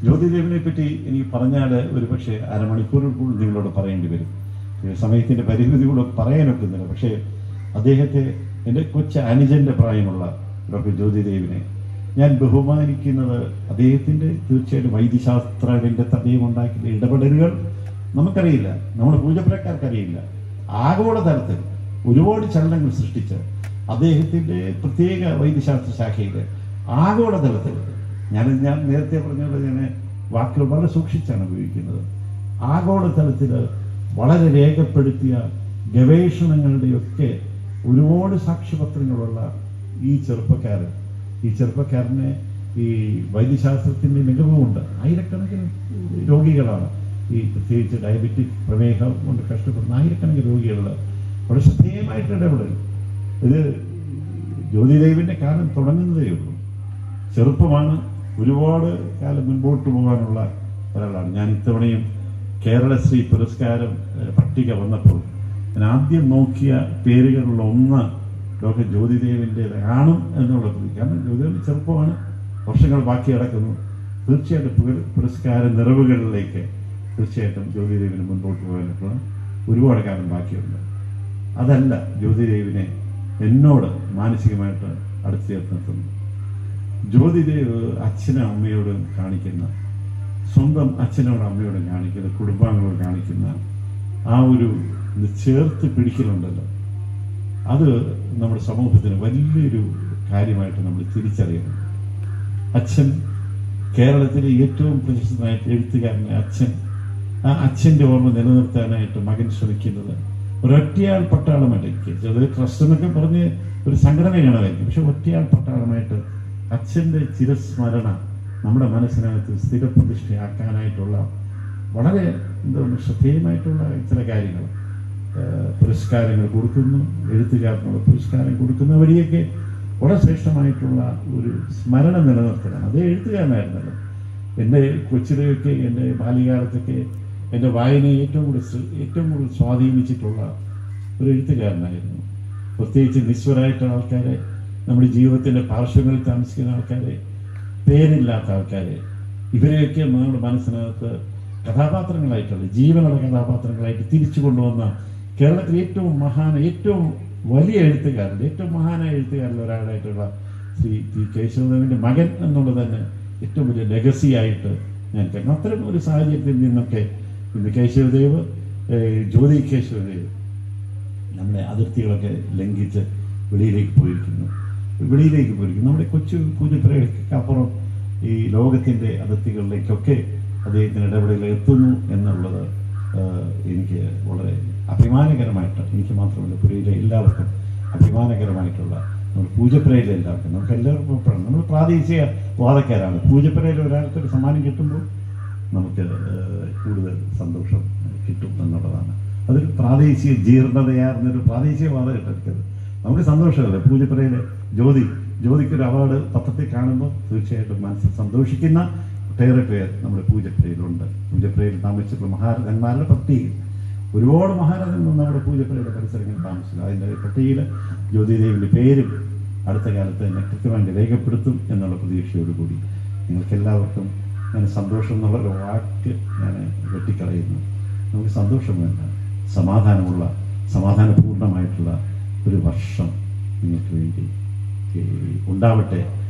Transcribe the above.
ജ്യോതിദേവിനെ പറ്റി എനിക്ക് പറഞ്ഞാൽ ഒരു പക്ഷേ അരമണിക്കൂറിൽ കൂടുതൽ നിങ്ങളോട് പറയേണ്ടി വരും. സമയത്തിൻ്റെ പരിമിതി കൂടെ പറയാനൊക്കുന്നില്ല. പക്ഷേ അദ്ദേഹത്തെ എൻ്റെ അനുജൻ്റെ പ്രായമുള്ള ഡോക്ടർ ജ്യോതിദേവിനെ ഞാൻ ബഹുമാനിക്കുന്നത് അദ്ദേഹത്തിൻ്റെ തീർച്ചയായിട്ടും വൈദ്യശാസ്ത്ര രംഗത്ത് അദ്ദേഹം ഉണ്ടാക്കിയ ഇടപെടലുകൾ നമുക്കറിയില്ല, നമ്മുടെ പൂജപ്പുരക്കാർക്കറിയില്ല. ആഗോളതലത്തിൽ ഒരുപാട് ചലനങ്ങൾ സൃഷ്ടിച്ച് അദ്ദേഹത്തിൻ്റെ പ്രത്യേക വൈദ്യശാസ്ത്ര ശാഖയിൽ ആഗോളതലത്തിൽ ഞാൻ നേരത്തെ പറഞ്ഞുകൊണ്ട് ഞാൻ വാക്കുകൾ വളരെ സൂക്ഷിച്ചാണ് ഉപയോഗിക്കുന്നത്. ആഗോളതലത്തിൽ വളരെ രേഖപ്പെടുത്തിയ ഗവേഷണങ്ങളുടെയൊക്കെ ഒരുപാട് സാക്ഷ്യപത്രങ്ങളുള്ള ഈ ചെറുപ്പക്കാരനെ ഈ വൈദ്യശാസ്ത്രത്തിൻ്റെ മികവുമുണ്ട്. ആയിരക്കണക്കിന് രോഗികളാണ് ഈ പ്രത്യേകിച്ച് ഡയബറ്റിക് പ്രമേഹം കൊണ്ട് കഷ്ടപ്പെടുന്ന ആയിരക്കണക്കിന് രോഗികൾ വളരെ ശ്രദ്ധേയമായിട്ട് ഇടപെടൽ. ഇത് ജ്യോതിദേവിൻ്റെ കാലം തുടങ്ങുന്നതേ ഉള്ളൂ. ചെറുപ്പമാണ്, ഒരുപാട് കാലം മുൻപോട്ട് പോകാനുള്ള ഒരാളാണ്. ഞാൻ ഇത്തവണയും കേരളശ്രീ പുരസ്കാരം പട്ടിക വന്നപ്പോൾ ഞാൻ ആദ്യം നോക്കിയ പേരുകളിലുള്ള ഒന്ന് ഡോക്ടർ ജ്യോതിദേവിൻ്റേത് കാണും എന്നുള്ള പ്രതി. കാരണം ജ്യോതിദേവൻ ചെറുപ്പമാണ്, വർഷങ്ങൾ ബാക്കി കിടക്കുന്നു. തീർച്ചയായിട്ടും പുരസ്കാര നിറവുകളിലേക്ക് തീർച്ചയായിട്ടും ജ്യോതിദേവിന് മുൻപോട്ട് പോകാനുള്ള ഒരുപാട് കാലം ബാക്കിയുണ്ട്. അതല്ല ജ്യോതിദേവിനെ എന്നോട് മാനസികമായിട്ട് അടുത്ത് ചേർത്ത് നിർത്തുന്നു. ജ്യോതിദേവ് അച്ഛനും അമ്മയോടും കാണിക്കുന്ന, സ്വന്തം അച്ഛനോടും അമ്മയോടും കാണിക്കുന്ന, കുടുംബാംഗങ്ങളോട് കാണിക്കുന്ന ആ ഒരു ചേർത്ത് പിടിക്കലുണ്ടല്ലോ, അത് നമ്മുടെ സമൂഹത്തിന് വലിയൊരു കാര്യമായിട്ട് നമ്മൾ തിരിച്ചറിയണം. അച്ഛൻ കേരളത്തിലെ ഏറ്റവും പ്രശസ്തനായിട്ട് എഴുത്തുകാരനായ അച്ഛൻ, ആ അച്ഛൻ്റെ ഓർമ്മ നിലനിർത്താനായിട്ട് മകൻ ശ്രമിക്കുന്നത് ഒരൊറ്റയാൾ പട്ടാളമായിട്ട്, അതൊരു ട്രസ്റ്റ് എന്നൊക്കെ പറഞ്ഞ് ഒരു സംഘടന കാണുമായിരിക്കും, പക്ഷെ ഒറ്റയാൾ പട്ടാളമായിട്ട് അച്ഛൻ്റെ ചിരസ്മരണ നമ്മുടെ മനസ്സിനകത്ത് സ്ഥിരപ്രതിഷ്ഠയാക്കാനായിട്ടുള്ള വളരെ ശ്രദ്ധേയമായിട്ടുള്ള ചില കാര്യങ്ങൾ. പുരസ്കാരങ്ങൾ കൊടുക്കുന്നു, എഴുത്തുകാരനുള്ള പുരസ്കാരം കൊടുക്കുന്ന വഴിയൊക്കെ വളരെ ശ്രേഷ്ഠമായിട്ടുള്ള ഒരു സ്മരണ നിലനിർത്തലാണ്. അതേ എഴുത്തുകാരനായിരുന്നല്ലോ. എൻ്റെ കൊച്ചിലെയൊക്കെ, എൻ്റെ ബാല്യകാലത്തൊക്കെ എൻ്റെ വായനയെ ഏറ്റവും കൂടുതൽ സ്വാധീനിച്ചിട്ടുള്ള ഒരു എഴുത്തുകാരനായിരുന്നു. പ്രത്യേകിച്ച് നിസ്വരായിട്ടുള്ള ആൾക്കാരെ, നമ്മുടെ ജീവിതത്തിൻ്റെ പാർശ്വങ്ങളിൽ താമസിക്കുന്ന ആൾക്കാരെ, പേരില്ലാത്ത ആൾക്കാരെ, ഇവരെയൊക്കെ നമ്മുടെ മനസ്സിനകത്ത് കഥാപാത്രങ്ങളായിട്ടുള്ള, ജീവനുള്ള കഥാപാത്രങ്ങളായിട്ട് തിരിച്ചു കൊണ്ടുവന്ന കേരളത്തിലെ ഏറ്റവും വലിയ എഴുത്തുകാരൻ, ഏറ്റവും മഹാനായ എഴുത്തുകാരിൽ ഒരാളായിട്ടുള്ള ശ്രീ ടി കേശവദേവൻ്റെ മകൻ എന്നുള്ളത് തന്നെ ഏറ്റവും വലിയ ലെഗസിയായിട്ട് ഞാൻ കരുതുന്നു. അത്തരം ഒരു സാഹചര്യത്തിൽ നിന്നൊക്കെ ഇന്ന് ജ്യോതി കേശവദേവ് നമ്മുടെ അതിർത്തികളൊക്കെ ലംഘിച്ച് വെളിയിലേക്ക് പോയിരിക്കുന്നു. നമ്മുടെ കൊച്ചു പൂജപ്പുരയ്ക്കപ്പുറം ഈ ലോകത്തിൻ്റെ അതിർത്തികളിലേക്കൊക്കെ അദ്ദേഹത്തിന് ഇടപെടൽ എത്തുന്നു എന്നുള്ളത് എനിക്ക് വളരെ അഭിമാനകരമായിട്ട്, എനിക്ക് മാത്രമല്ല പുരയിലെ എല്ലാവർക്കും അഭിമാനകരമായിട്ടുള്ള, നമ്മൾ പൂജപ്പുരയിലെ എല്ലാവർക്കും, നമുക്ക് എല്ലാവർക്കും നമ്മൾ പ്രാദേശിക വാദക്കാരാണ്. പൂജപ്പുരയിൽ ഒരാൾക്കൊരു സമ്മാനം കിട്ടുമ്പോൾ നമുക്ക് കൂടുതൽ സന്തോഷം കിട്ടും എന്നുള്ളതാണ്. അതൊരു പ്രാദേശിക ജീർണതയാർന്നൊരു പ്രാദേശിക വാദം കിട്ടരുത്. നമുക്ക് സന്തോഷമല്ലേ പൂജപ്പുരയിലെ ജ്യോതിക്കൊരു അവാർഡ് പത്രത്തിൽ കാണുമ്പോൾ തീർച്ചയായിട്ടും മനസ്സിൽ സന്തോഷിക്കുന്ന ഒട്ടേറെ പേർ നമ്മുടെ പൂജപ്പുരയിലുണ്ട്. പൂജപ്പുരയിൽ താമസിച്ചിട്ടുള്ള മഹാരഥന്മാരുടെ പട്ടികയിൽ ഒരുപാട് മഹാരഥന്മാർ നമ്മുടെ പൂജപ്പുരയുടെ പരിസരങ്ങളിൽ താമസിച്ചു. അതിൻ്റെ പട്ടികയിൽ ജ്യോതിദേവിൻ്റെ പേരും അടുത്ത കാലത്ത് തന്നെ കൃത്യമായിട്ട് രേഖപ്പെടുത്തും എന്നുള്ള പ്രതീക്ഷയോടുകൂടി നിങ്ങൾക്കെല്ലാവർക്കും ഞാൻ സന്തോഷം എന്നുള്ളൊരു വാക്ക് ഞാൻ വെട്ടിക്കളയുന്നു. നമുക്ക് സന്തോഷം വേണ്ട, സമാധാനപൂർണമായിട്ടുള്ള ഒരു വർഷം നിങ്ങൾക്ക് വേണ്ടി ഉണ്ടാവട്ടെ